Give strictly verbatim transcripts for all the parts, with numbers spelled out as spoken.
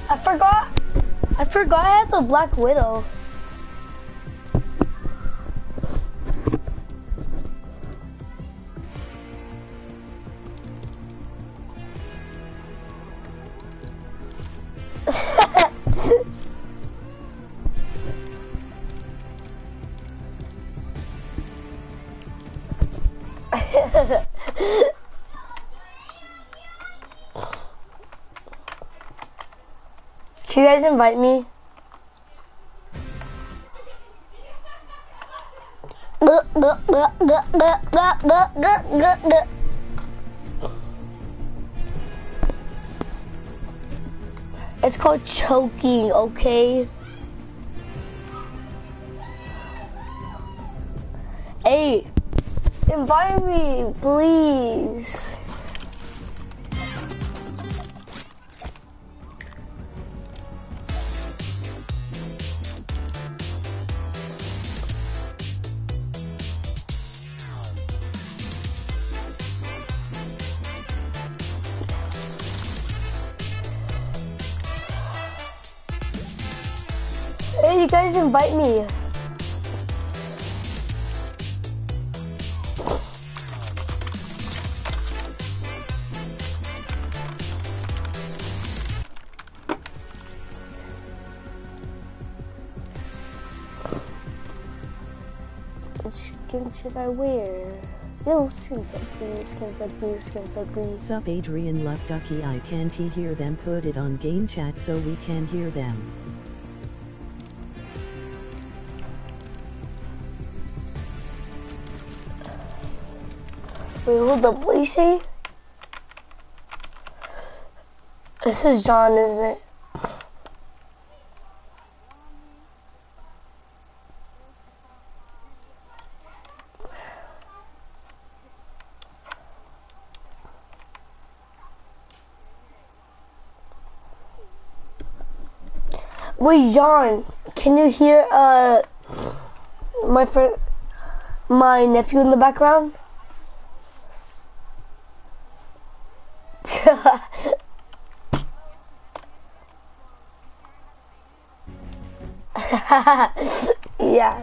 I forgot. I forgot I had the Black Widow. Can you guys invite me? It's called choking, okay? Hey, invite me, please. Hey, you guys invite me. Which skin should I wear? Those skins are blue, skins are blue, skins are blue. Sup Adrian Love Ducky, I can't hear them. Put it on game chat so we can hear them. Wait, hold up, what do you say? This is John, isn't it? Wait, John, can you hear uh my friend, my nephew in the background? Yeah.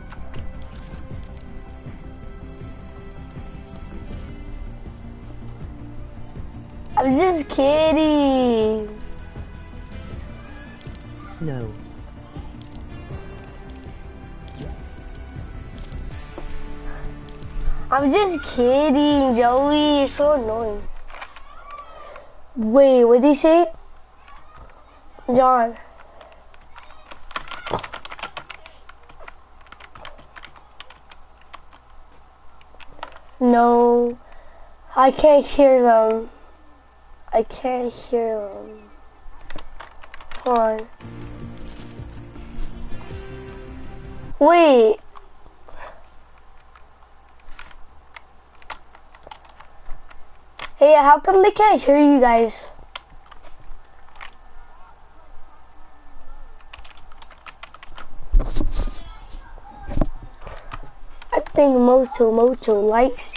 I'm just kidding. No. I'm just kidding, Joey. You're so annoying. Wait, what did he say? John. No, I can't hear them. I can't hear them. Hold on. Wait. Hey, how come they can't hear you guys? I think Moto Moto likes you.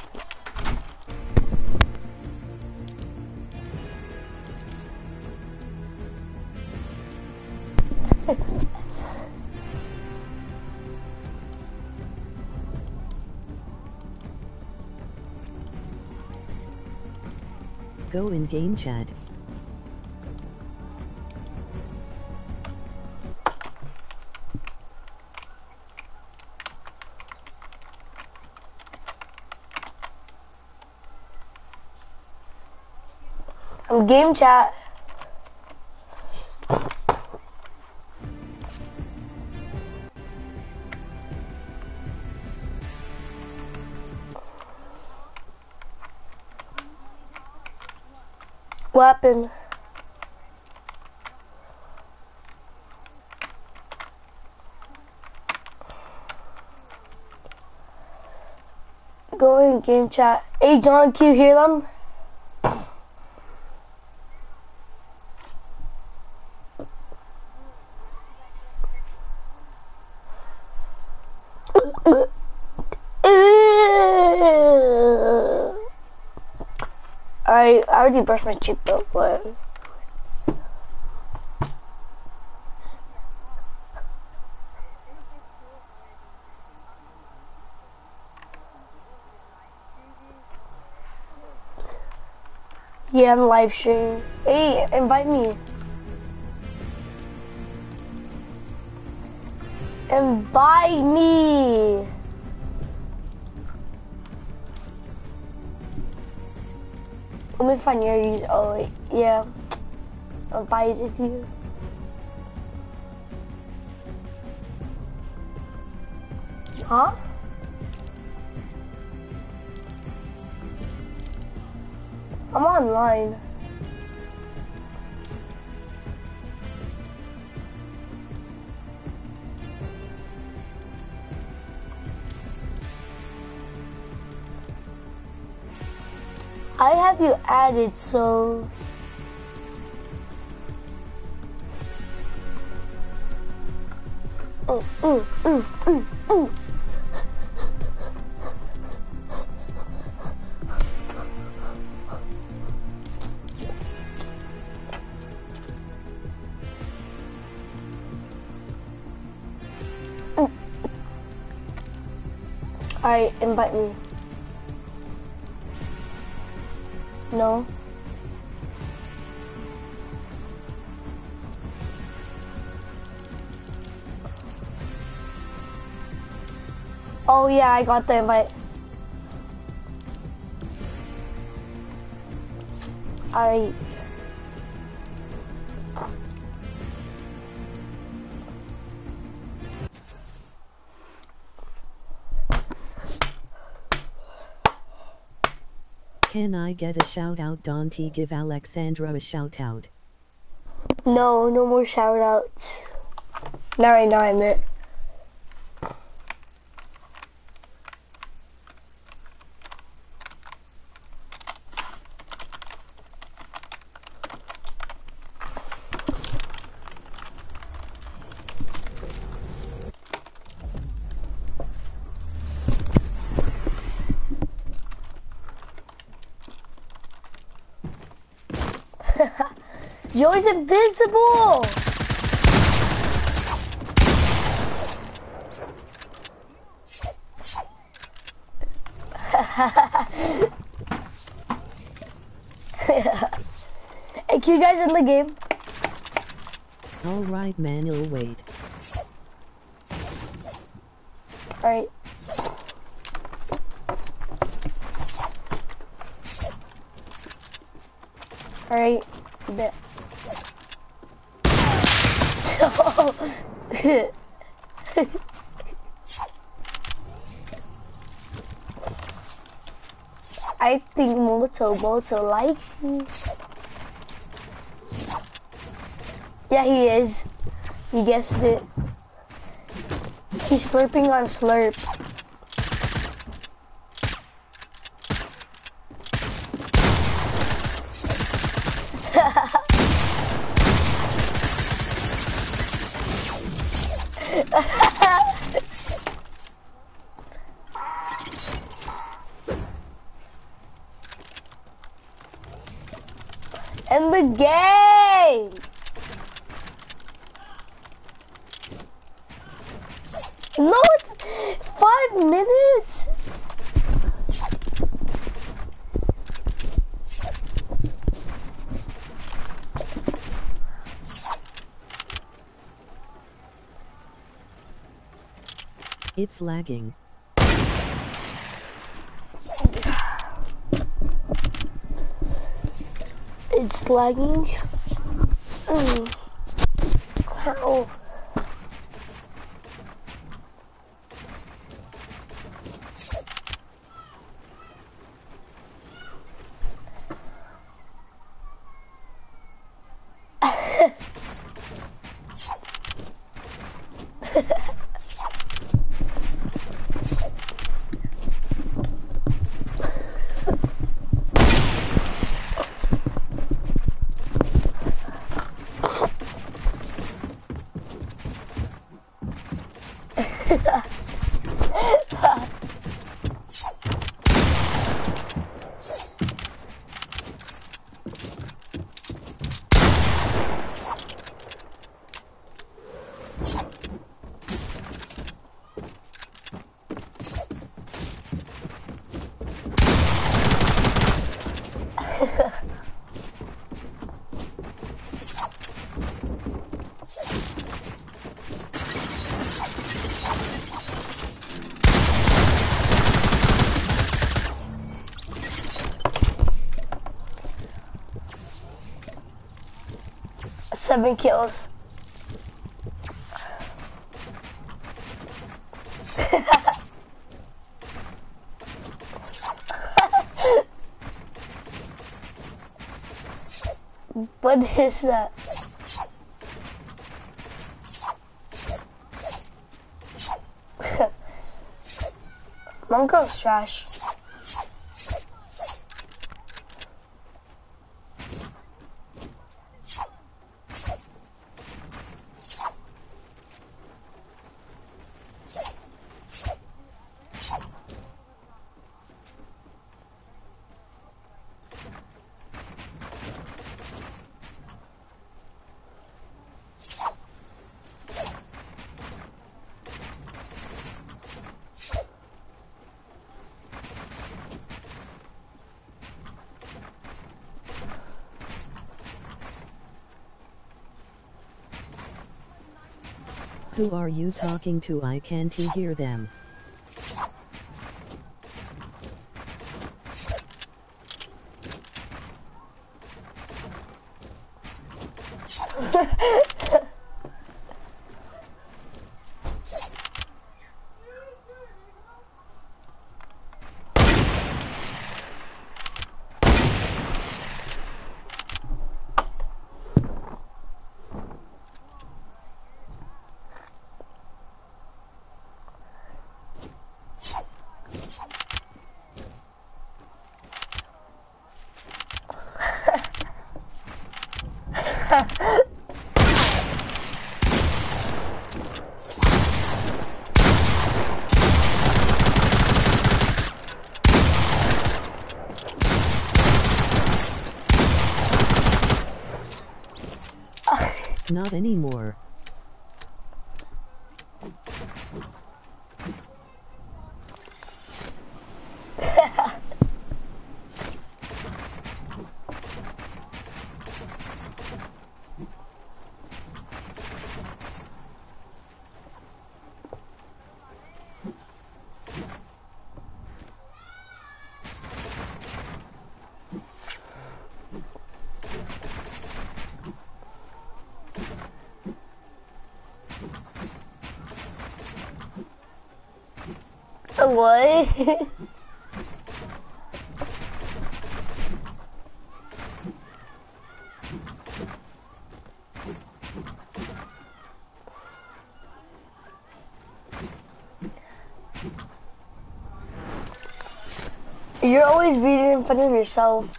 Go in game chat. I'm game chat. What happened? Go in game chat. Hey John, can you hear them? I I already brushed my teeth though, but Yeah, I'm live streaming. Hey, invite me. Invite me. Let me find your use. Oh, wait. Yeah. Invited you. Huh? I'm online. I have you added, so... Oh, mm, mm, mm, mm. Mm. Alright, invite me. No. Oh yeah, I got the invite. Alright. Can I get a shout out, Dante? Give Alexandra a shout out. No, no more shout outs. Not right now, I meant. Joey's invisible! Hey, can you guys in the game? Alright, man, you'll wait. Alright. Alright, bet. I think Moto Moto likes you. Yeah, he is. You guessed it. He's slurping on Slurp. And the game. No, it's five minutes. It's lagging. It's lagging. Mm. How? Seven kills. What is that? Mongo's trash. Who are you talking to? I can't hear them. Not anymore. What? You're always beating in front of yourself.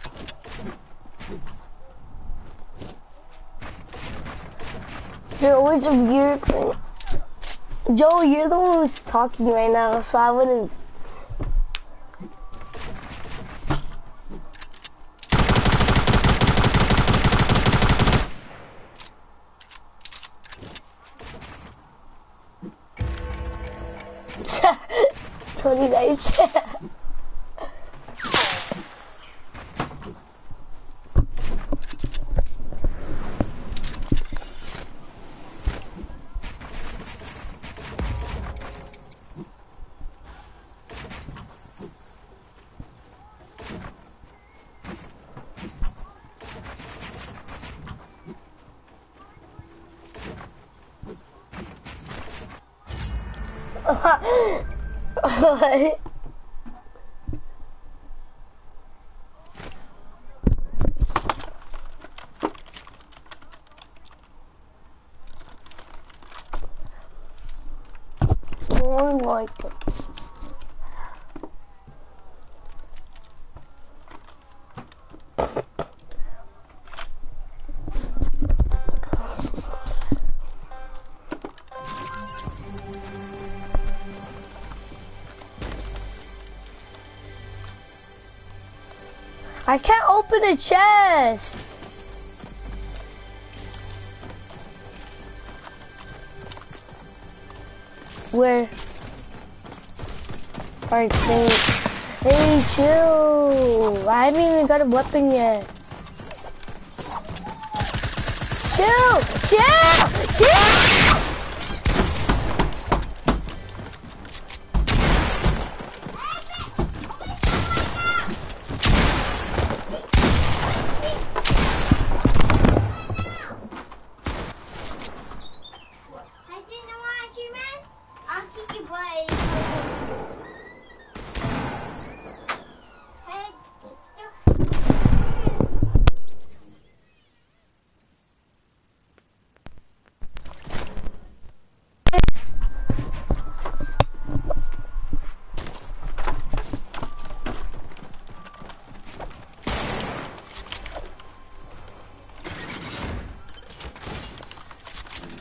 You're always a weird thing. Joe, you're the one who's talking right now, so I wouldn't. twenty-nine. What? Oh my God. I can't open the chest. Where? Alright, hey, hey, chill. I haven't even got a weapon yet. Chill, chill, chill.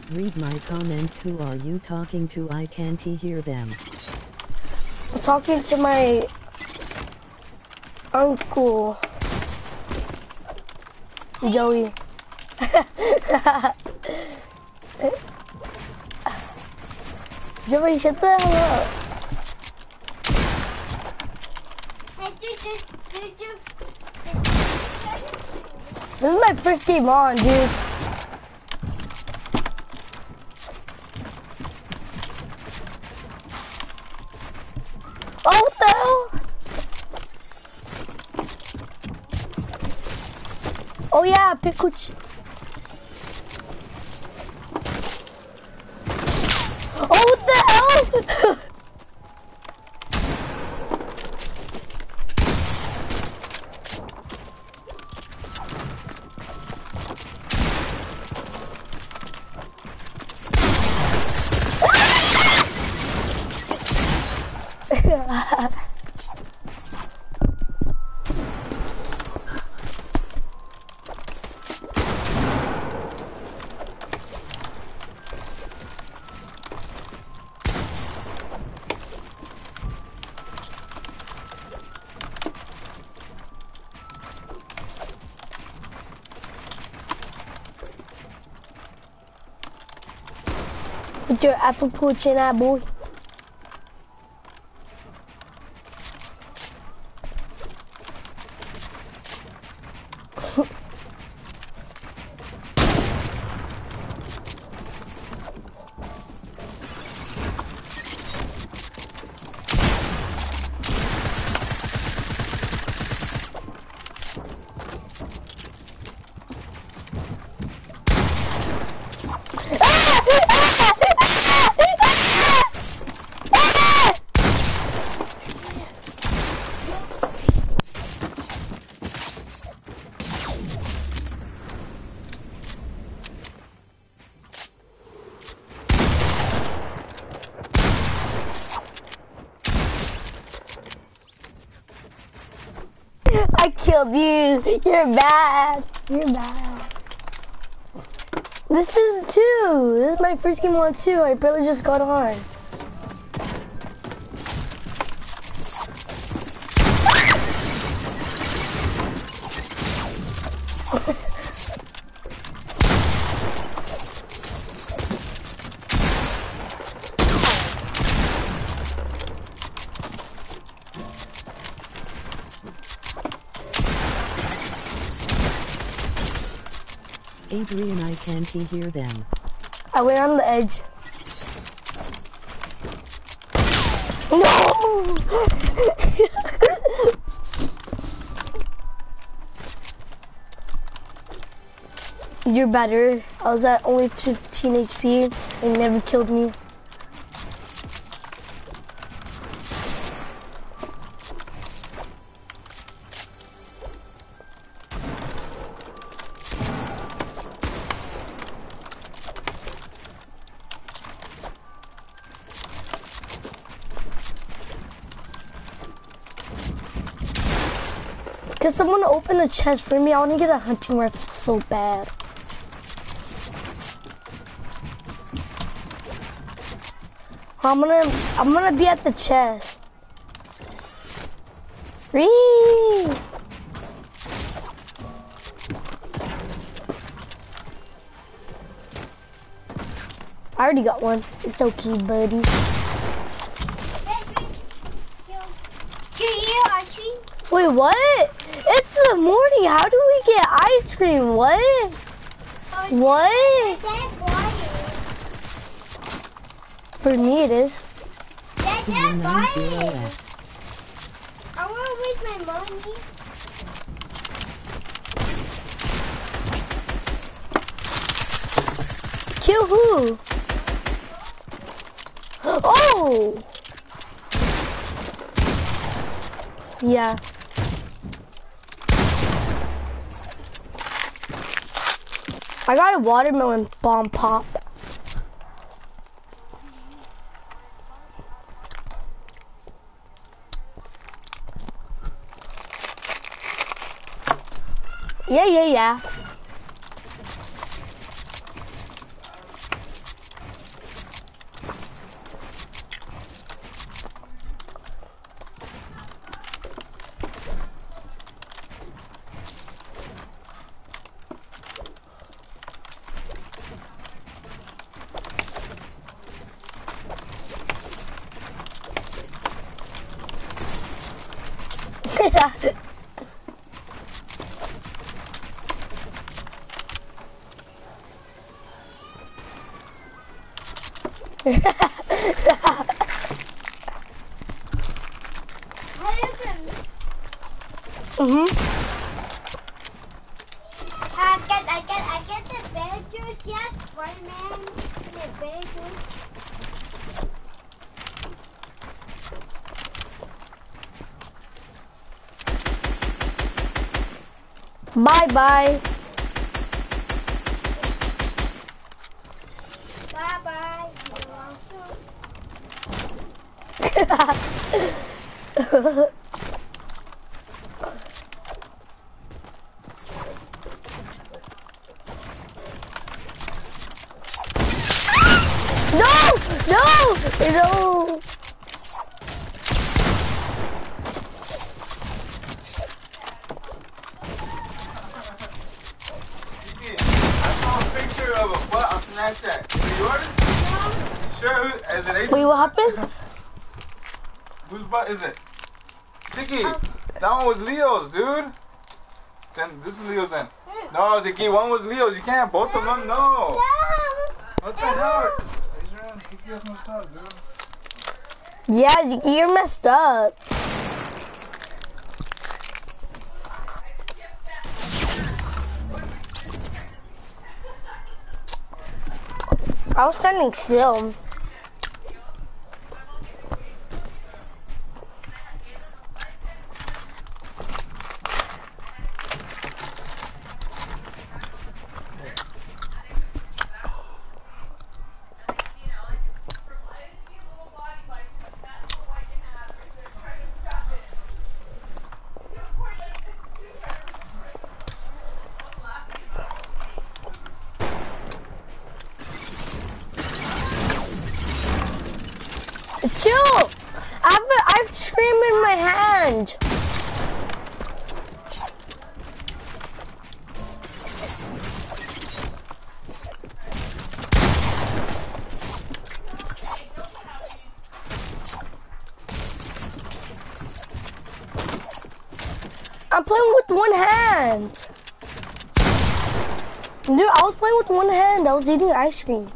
Read my comments. Who are you talking to? I can't hear them. I'm talking to my uncle, Joey. Joey, shut the hell up. This is my first game on, dude. Oh, what the hell? Oh yeah, Pikuchi. Oh, what the hell? Put your apple coach in that boy. I killed you. You're bad. You're bad. This is two. This is my first game on two. I barely just got on. Adrian, I can't hear them. I went on the edge. No! You're better. I was at only fifteen H P and you never killed me. Can someone open a chest for me? I want to get a hunting rifle so bad. I'm gonna, I'm gonna be at the chest. Ree! I already got one. It's okay, buddy. Wait, what? It's the morning. How do we get ice cream? What? What? For me, it is. Dad, Dad, buy it. I want to waste my money. Kill who? Oh! Yeah. I got a watermelon bomb pop. Yeah, yeah, yeah. Mhm. I get, I get, I get the bear juice, yes, Spider-Man, the bear juice. Bye bye. Bye bye. No! No! No! Of a butt on Snapchat. Is it yours? No. Sure, who, is it Asian? Wait, what happened? Whose butt is it? Tiki, oh. That one was Leo's, dude. Then this is Leo's then. No, Tiki, one was Leo's. You can't both of them, no. No. What the hell? Adrian, Tiki has messed up, dude. Yeah, you're messed up. I was standing still. Chill! I have a, I have scream in my hand. I'm playing with one hand. Dude, I was playing with one hand. I was eating ice cream.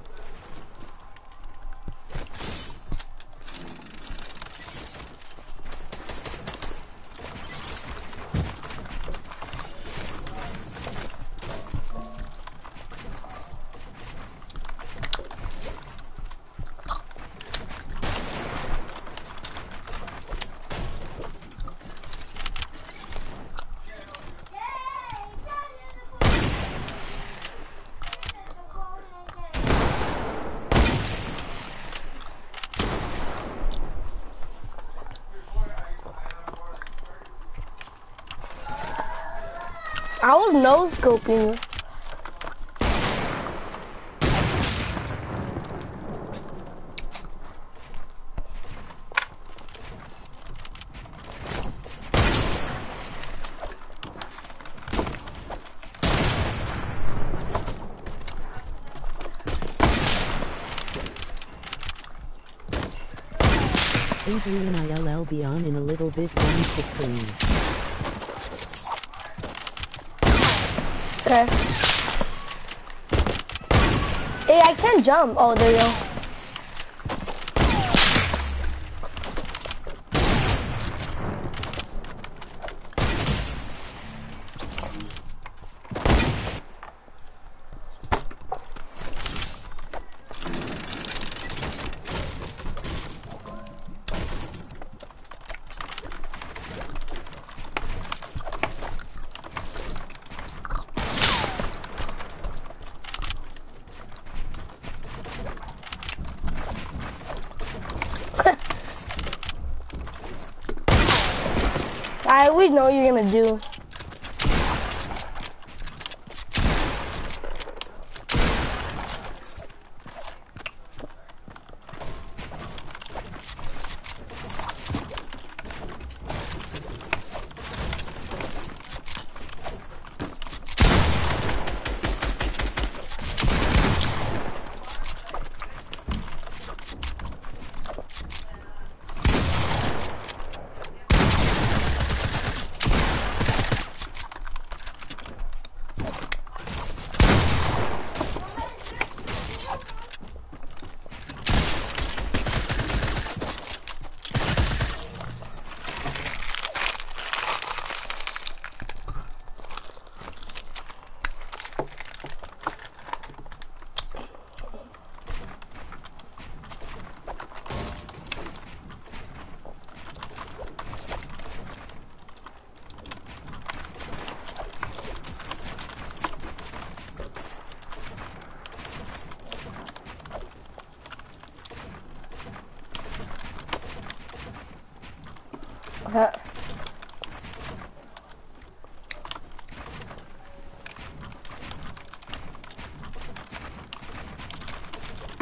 I was no scoping. Adrian I L L be on in a little bit once the stream. Okay. Hey, I can't jump. Oh, there you go. I always know what you're gonna do.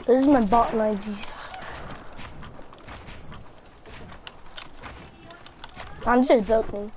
This is my bot nineties. I'm just building.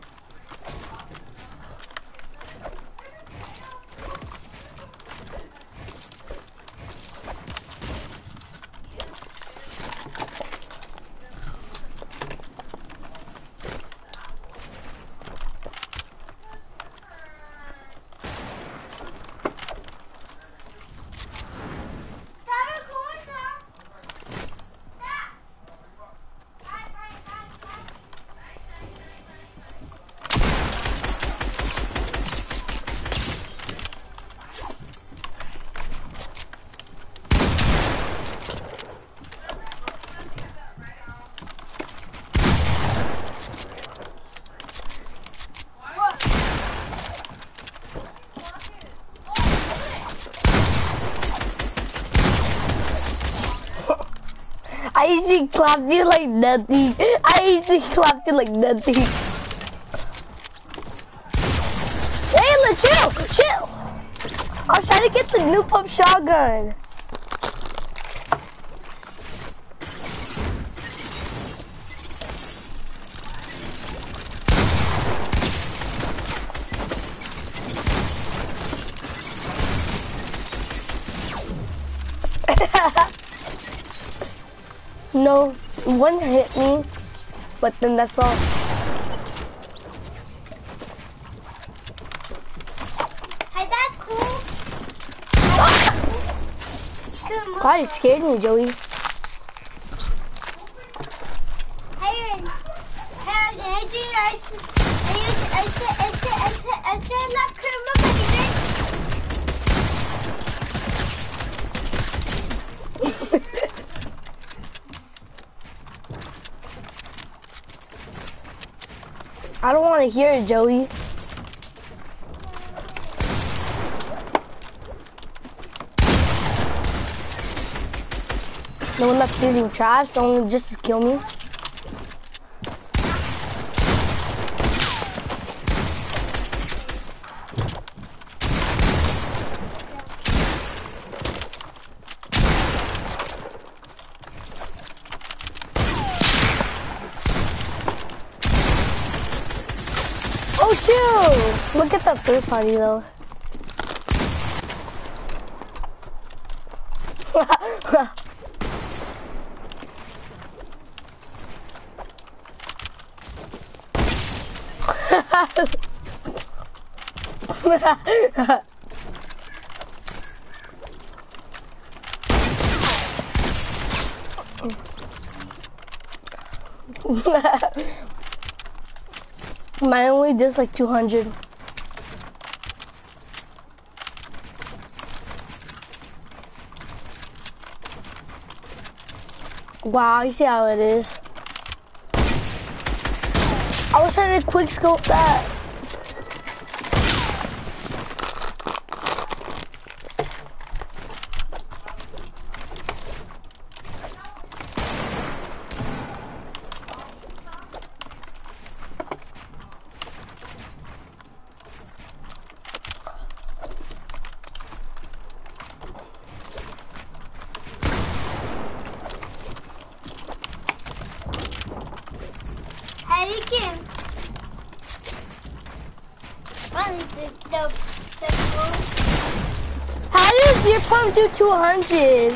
I easily clapped you like nothing. I easily clapped you like nothing. Hey, let's chill, chill. I was trying to get the new pump shotgun. No, one hit me, but then that's all. Hey, that's cool. God, you scared me, Joey. Hey, hey, hey, do you guys? I said, I said, I said, I said, look, look at it. I don't want to hear it, Joey. No one that's using traps, only just to kill me. Oh, chill! Look at that third party, though. Mine only does like two hundred. Wow, you see how it is. I was trying to quick scope that. How does your pump do two hundred?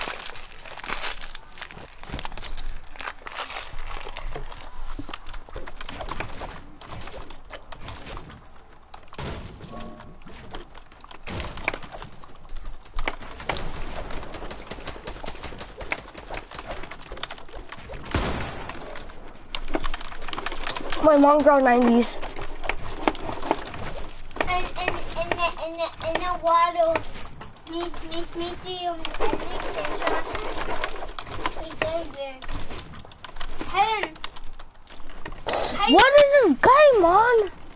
My mom grow nineties. And in in the in the in the water, miss miss miss you Helen. What is this guy, Mom?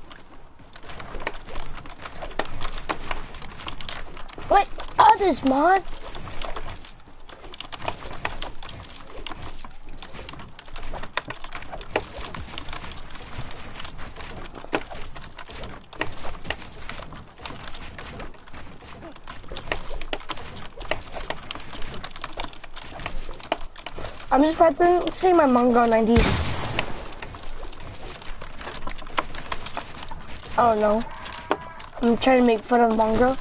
What others, Mom? I'm just practicing my Mongrel nineties. I don't know. I'm trying to make fun of Mongrel.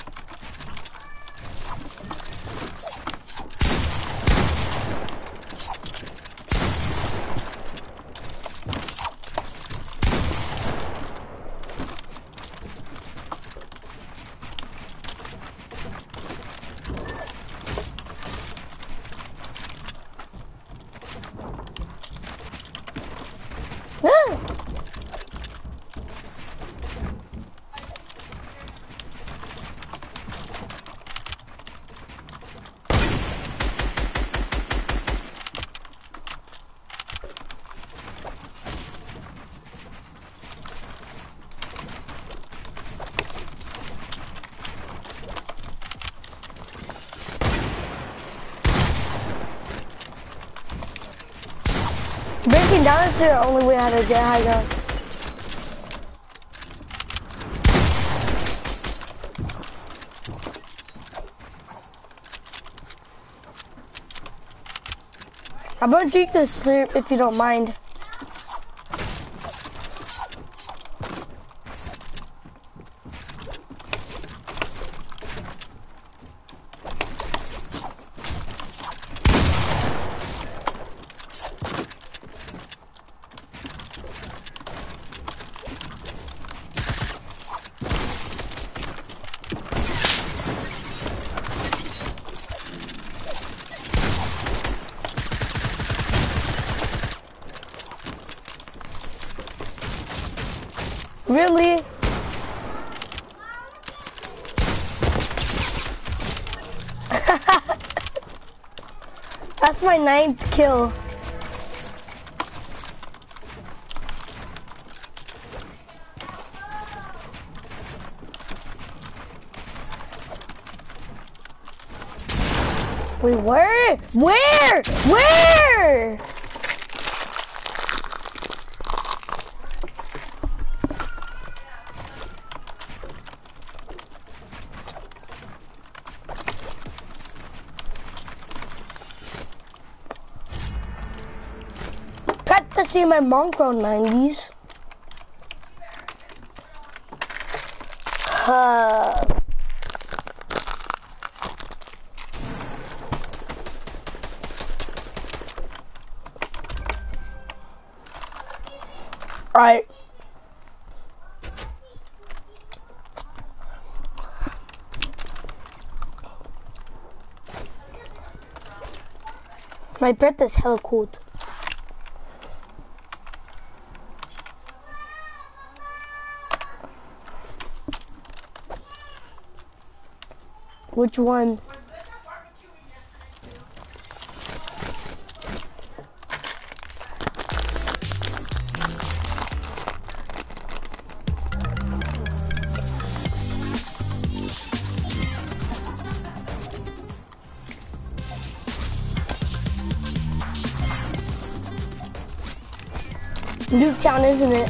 Breaking down is the only way how to get high ground. I'm gonna drink this slurp if you don't mind. Really? That's my ninth kill. Wait, where? Where? Where? See my Mongrel nineties. Uh, Alright. My breath is hella cold. Which one? Nuketown, isn't it?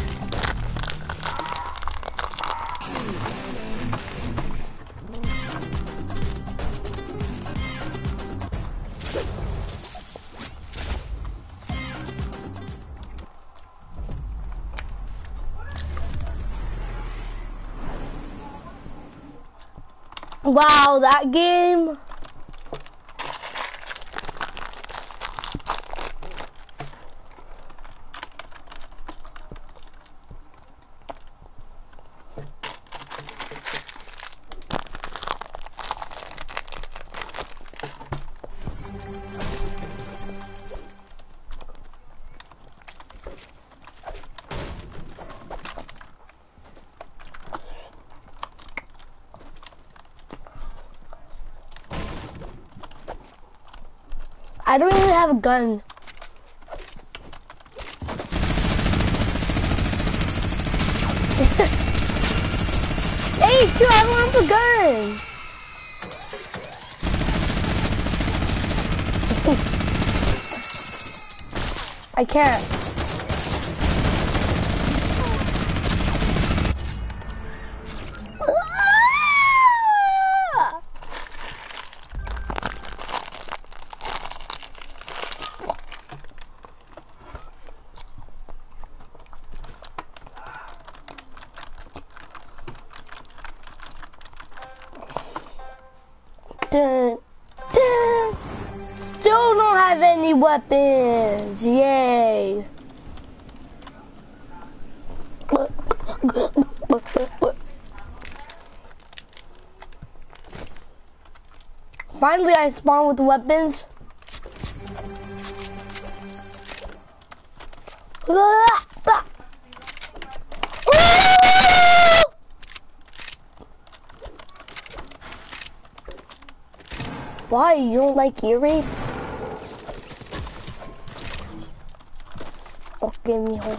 Wow, that game. I don't even have a gun. Hey, too, I don't have a gun. I can't. Still don't have any weapons. Yay. Finally, I spawned with weapons. Why? You don't like ear rape? Oh, give me home.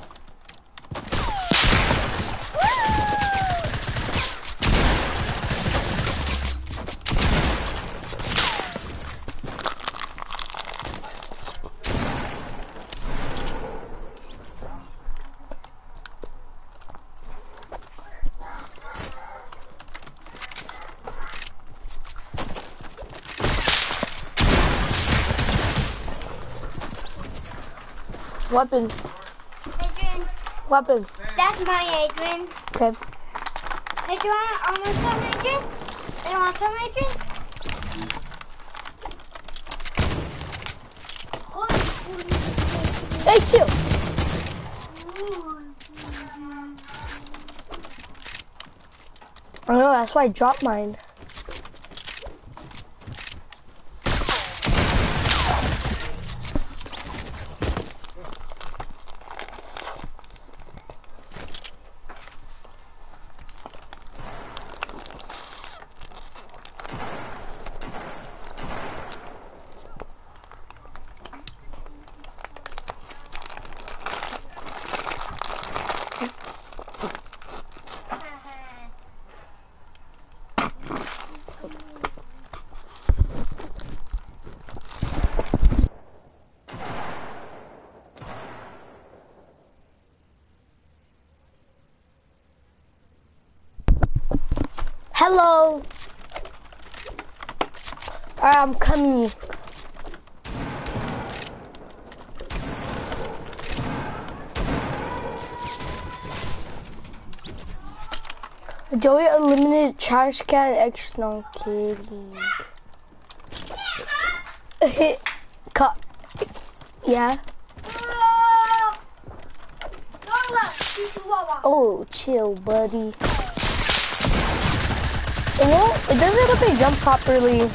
Weapon. Adrian, Weapon. that's my Adrian. Okay. Hey, do you want almost some, Adrian? Do you want some, Adrian? Hey, chill. I know, that's why I dropped mine. Hello. I'm coming. Joey eliminated trash can X. No kidding. Cut. Yeah. Oh, chill, buddy. It won't, it doesn't look like jump properly.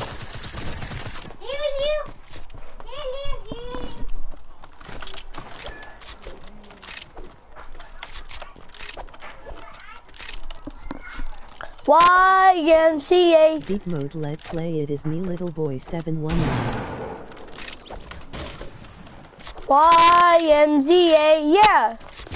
Y M C A. Deep mode let's play it is me little boy seven one nine. Y M Z A, yeah.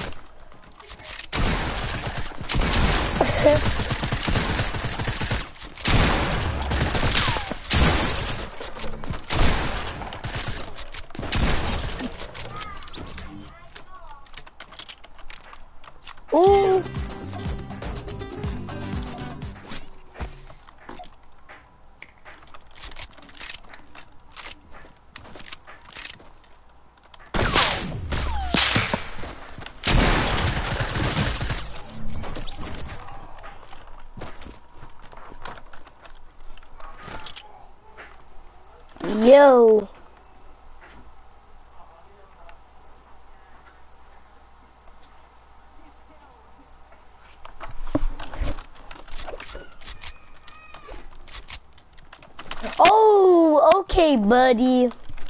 Ooh. Yo. Oh, okay, buddy.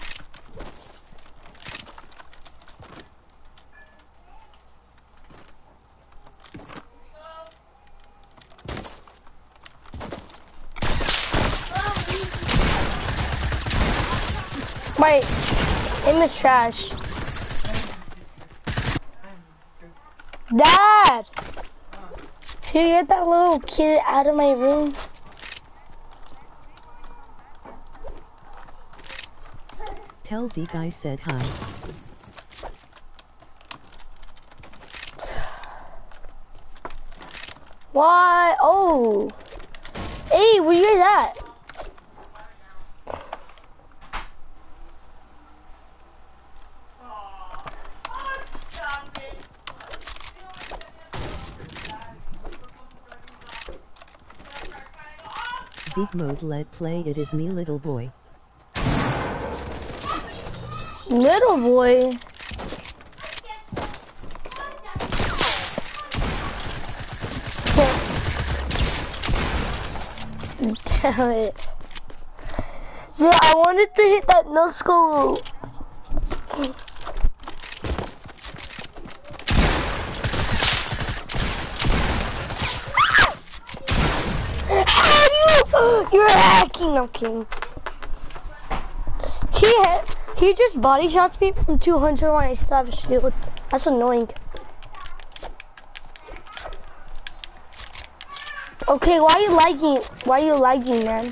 My aim is trash. Dad! Can you get that little kid out of my room? Tell Zeke I said hi. Why? Oh. Hey, where you guys at? Zeke mode let play it is me little boy. Little boy. Damn it. See, I wanted to hit that no scope. You're hacking, I'm kidding. He hit, he just body shots me from two hundred when I still have a shield. That's annoying. Okay, why are you lagging? Why are you lagging, man?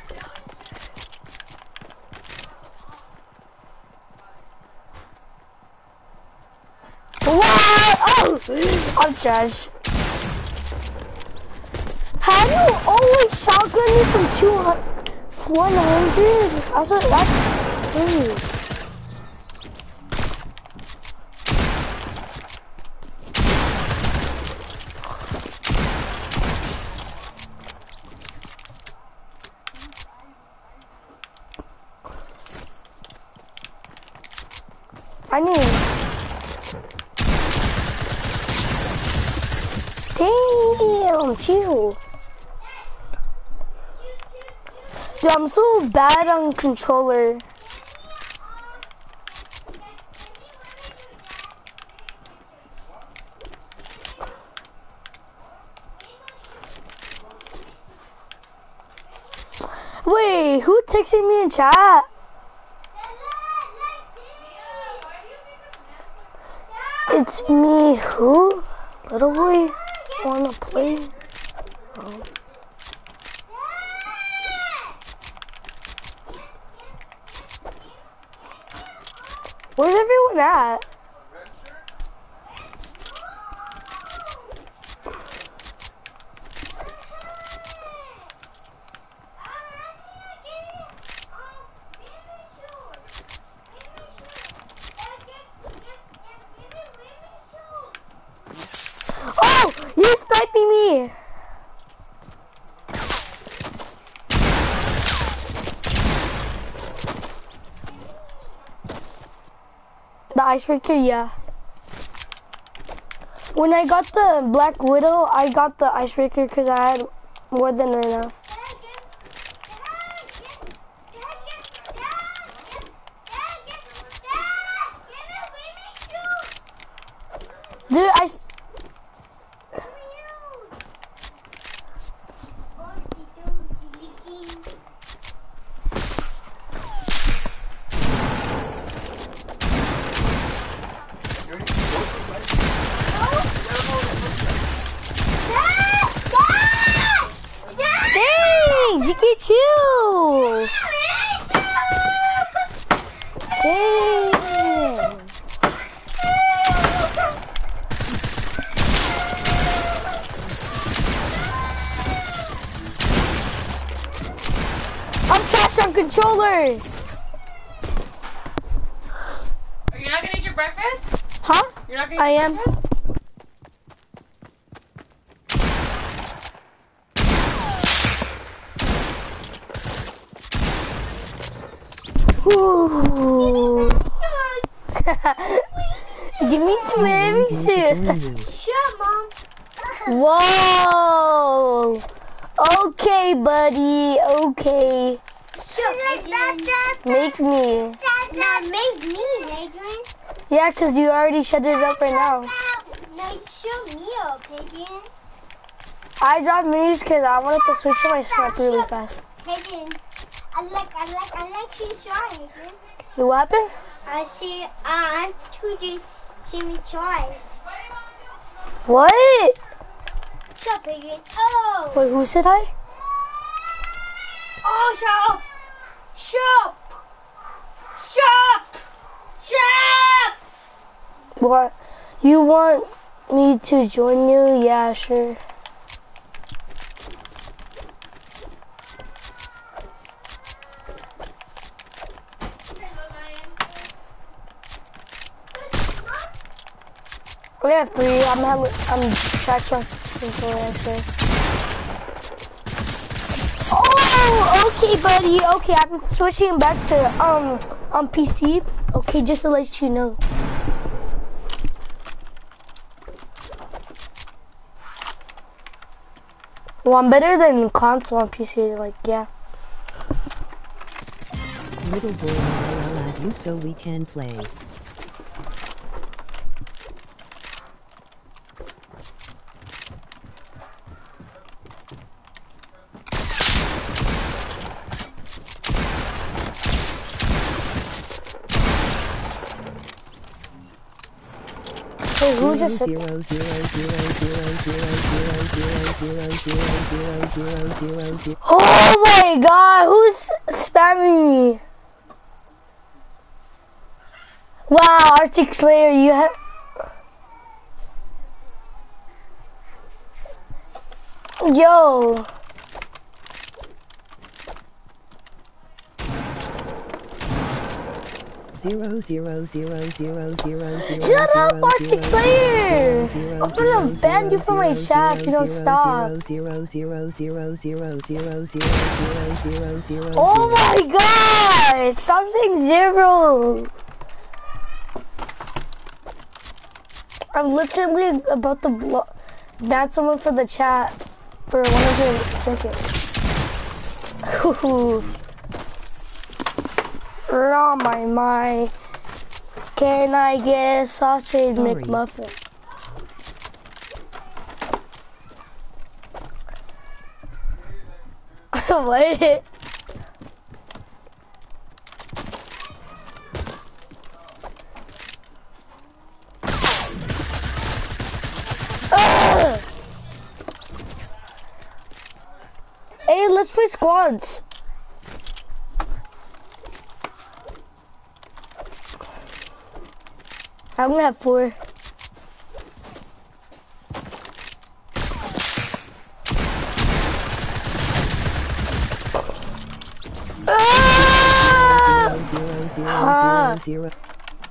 What? Oh, I'm trash. How do you always shotgun me from two hundred, one hundred? That's what, that's crazy. I need. Damn, chill. Dude, I'm so bad on controller. Wait, who texted me in chat? It's me. Who? Little boy? Wanna play? Oh. Where's everyone at? Oh, you're sniping me. The icebreaker, yeah. When I got the Black Widow, I got the icebreaker because I had more than enough. Dude, I... Dang, Ziki, chill. Dang. I'm trash on controller. Are you not gonna eat your breakfast? Huh? You're not gonna eat I your am. breakfast? Ooh. Give me some everything. Sure, Mom. Whoa. Okay, buddy. Okay. Sure, Adrian. Make me. Now make me, Adrian. Yeah, because you already shut it up right now. Now show me up, Adrian. I dropped minis because I wanted to switch to my sniper really fast. Adrian, I like, I like, I like see try, Adrian. What happened? I see, uh, I'm to see me try. What? Shut up, Adrian. Oh. Wait, who said hi? Oh, shut up. Shut up. Shut up. Shut up. What? You want me to join you? Yeah, sure. We have three. I'm having, I'm trash on controller actually. Oh! Oh, okay, buddy. Okay, I'm switching back to um on P C. Okay, just to let you know. Well, I'm better than console on P C. Like, yeah. Little boy, I'll add you so we can play. Hey, who just said Zero zero zero zero zero zero zero zero zero zero zero zero. Oh my god, who's spamming me? Wow, Arctic Slayer, you have... Yo. Zero zero zero zero zero zero. Shut up, Arctic Slayer! I'm gonna ban you from my chat if you don't stop. Zero zero zero zero zero zero zero zero zero. Oh my god! Stop saying zero! I'm literally about to blo ban someone for the chat for one hundred seconds. Ooh. Oh my my. Can I get a sausage Sorry. McMuffin? What? Ugh! Hey, let's play squads. I'm gonna have four. Ah! Zero zero Ah! zero zero.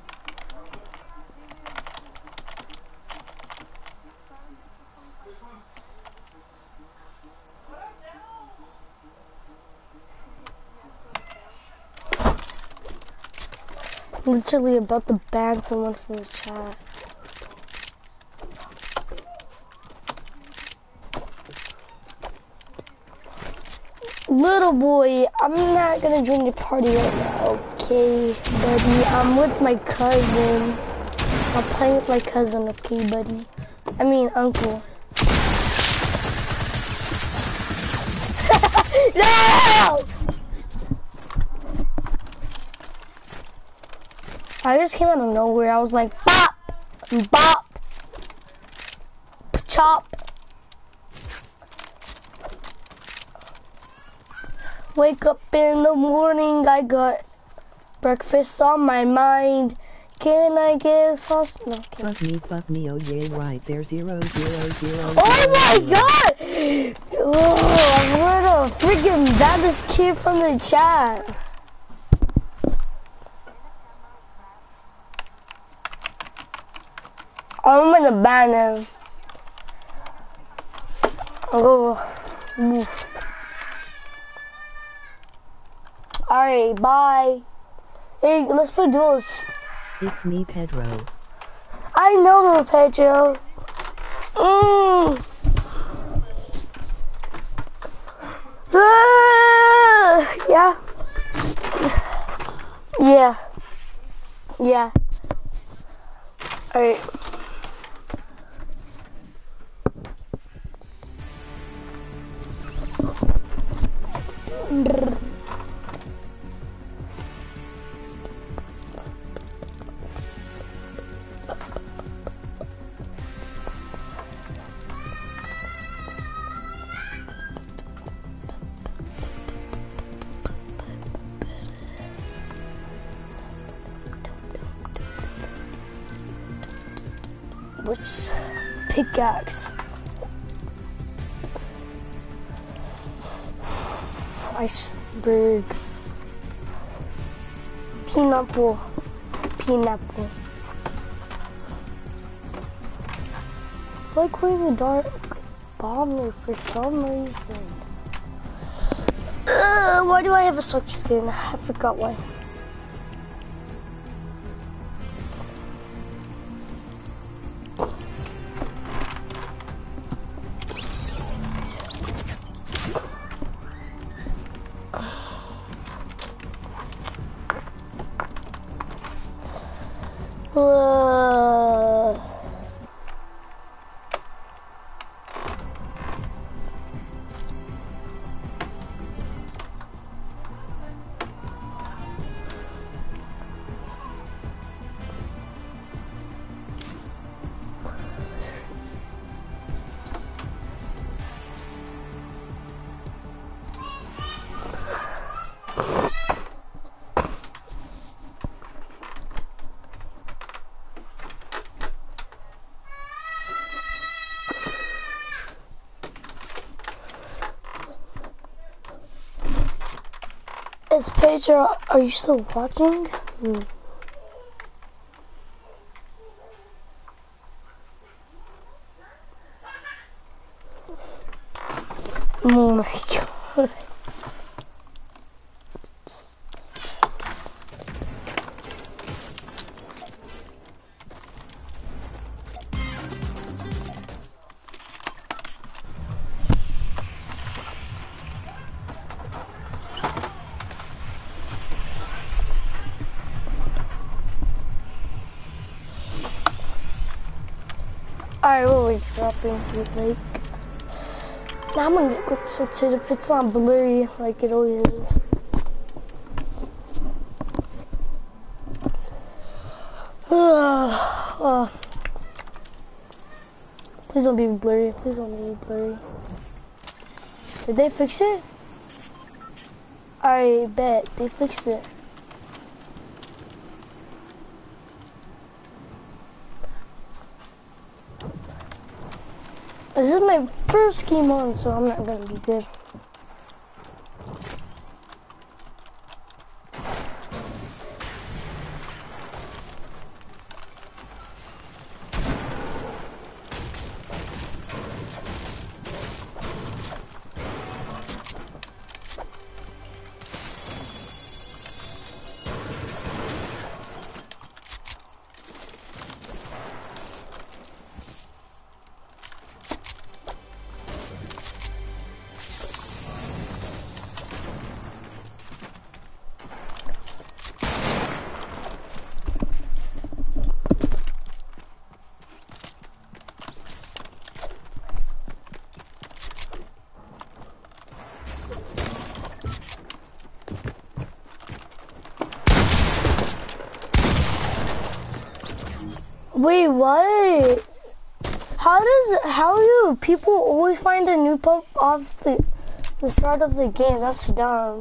Literally about to ban someone from the chat. Little boy, I'm not gonna join your party right now, okay, buddy? I'm with my cousin. I'm playing with my cousin, okay, buddy? I mean, uncle. No! I just came out of nowhere. I was like, bop, bop, chop. Wake up in the morning, I got breakfast on my mind. Can I get a sauce? No, okay. Fuck me, fuck me, oh yeah, right there. Zero zero zero. Oh my god! Oh, I'm gonna freaking ban this kid from the chat. I'm gonna ban him. Oh, oof. Alright, bye. Hey, let's play duels. It's me, Pedro. I know Pedro. Mm. Ah, yeah. Yeah. Yeah. Alright. Which pickaxe? Iceberg. Pineapple. Pineapple. I feel like we're in the dark bomber for some reason. Uh, why do I have a suck skin? I forgot why. Uh, Is Pedro, are you still watching? Hmm. Oh my god. Alright, we're like dropping through lake. Now I'm gonna go switch it if it's not blurry like it always is. Oh. Please don't be blurry. Please don't be blurry. Did they fix it? I bet they fixed it. This is my first game on, so I'm not gonna be good. Wait, what? How does, how do people always find a new pump off the, the start of the game? That's dumb.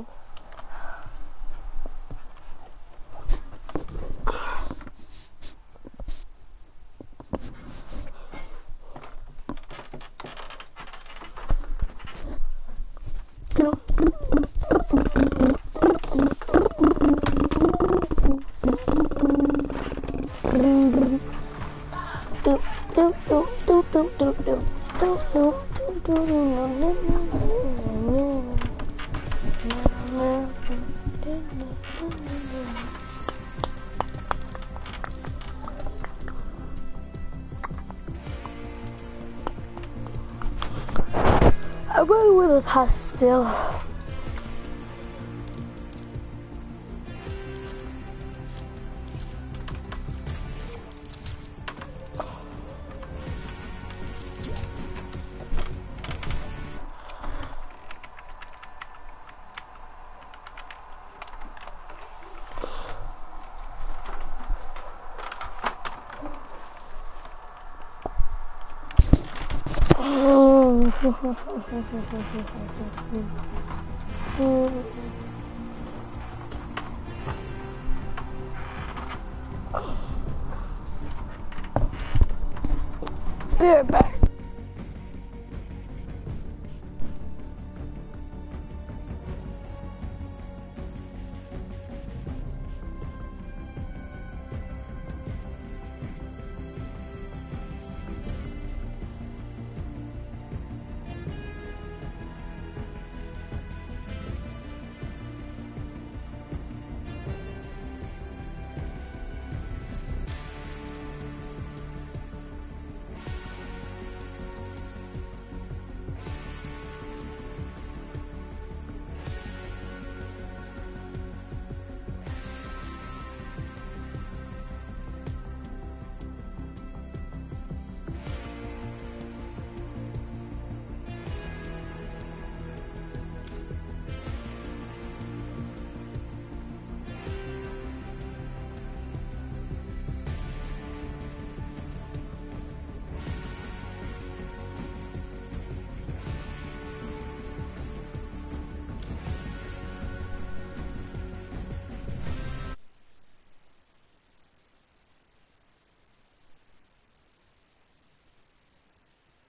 I'm going with a pastel. Be right back.